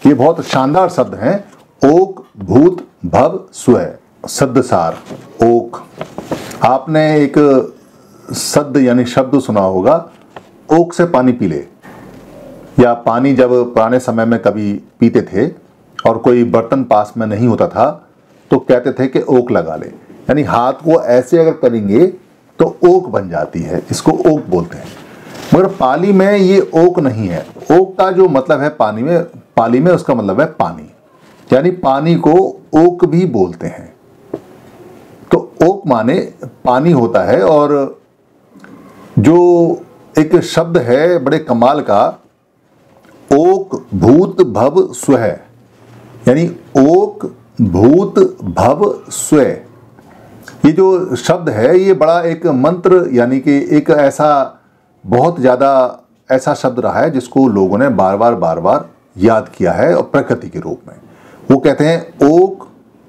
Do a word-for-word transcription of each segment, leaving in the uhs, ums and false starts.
ये बहुत शानदार शब्द हैं। ओक, भूत, भव, स्वः। शब्दसार ओक। आपने एक शब्द यानी शब्द सुना होगा, ओक से पानी पी ले। या पानी जब पुराने समय में कभी पीते थे और कोई बर्तन पास में नहीं होता था तो कहते थे कि ओक लगा ले, यानी हाथ को ऐसे अगर करेंगे तो ओक बन जाती है, इसको ओक बोलते हैं। मगर पाली में ये ओक नहीं है। ओक का जो मतलब है पानी में, पाली में उसका मतलब है पानी, यानी पानी को ओक भी बोलते हैं। तो ओक माने पानी होता है। और जो एक शब्द है बड़े कमाल का, ओक, भूत, भव, स्वः, यानी ओक, भूत, भव, स्वः। ये जो शब्द है ये बड़ा एक मंत्र, यानी कि एक ऐसा बहुत ज़्यादा ऐसा शब्द रहा है जिसको लोगों ने बार बार बार बार याद किया है, और प्रकृति के रूप में। वो कहते हैं ओक,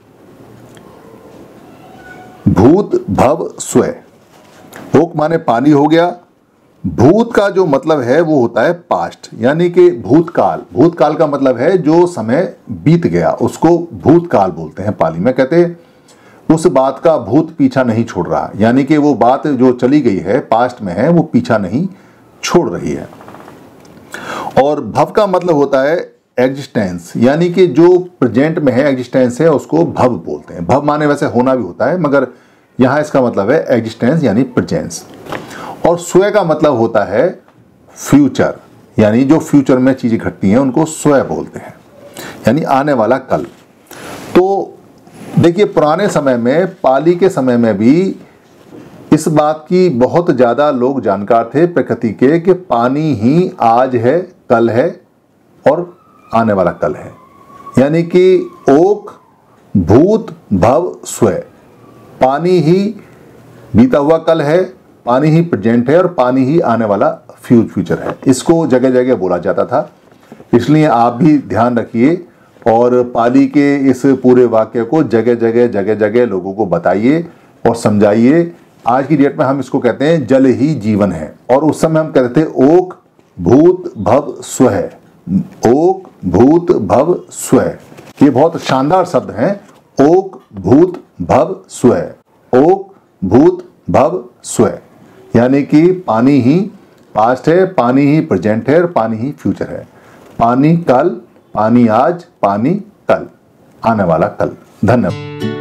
भूत, भव, स्वः। ओक माने पानी हो गया। भूत का जो मतलब है वो होता है पास्ट, यानी कि भूतकाल। भूतकाल का मतलब है जो समय बीत गया, उसको भूतकाल बोलते हैं पाली में। कहते हैं उस बात का भूत पीछा नहीं छोड़ रहा, यानी कि वो बात जो चली गई है, पास्ट में है, वो पीछा नहीं छोड़ रही है। और भव का मतलब होता है एग्जिस्टेंस, यानी कि जो प्रेजेंट में है, एग्जिस्टेंस है, उसको भव बोलते हैं। भव माने वैसे होना भी होता है, मगर यहाँ इसका मतलब है एग्जिस्टेंस यानी प्रेजेंस। और स्वः का मतलब होता है फ्यूचर, यानी जो फ्यूचर में चीजें घटती हैं उनको स्वः बोलते हैं, यानी आने वाला कल। तो देखिए पुराने समय में, पाली के समय में भी इस बात की बहुत ज़्यादा लोग जानकार थे प्रकृति के, कि पानी ही आज है, कल है और आने वाला कल है। यानी कि ओक, भूत, भव, स्वः। पानी ही बीता हुआ कल है, पानी ही प्रेजेंट है और पानी ही आने वाला फ्यूचर है। इसको जगह जगह बोला जाता था, इसलिए आप भी ध्यान रखिए और पाली के इस पूरे वाक्य को जगह जगह जगह जगह लोगों को बताइए और समझाइए। आज की डेट में हम इसको कहते हैं जल ही जीवन है, और उस समय हम कहते थे ओक, भूत, भव, स्वः। ओक, भूत, भव, स्वः। ये बहुत शानदार शब्द हैं। ओक, भूत, भव, स्वः। ओक, भूत, भव, स्वः, यानी कि पानी ही पास्ट है, पानी ही प्रेजेंट है और पानी ही फ्यूचर है। पानी कल, पानी आज, पानी कल, आने वाला कल। धन्यवाद।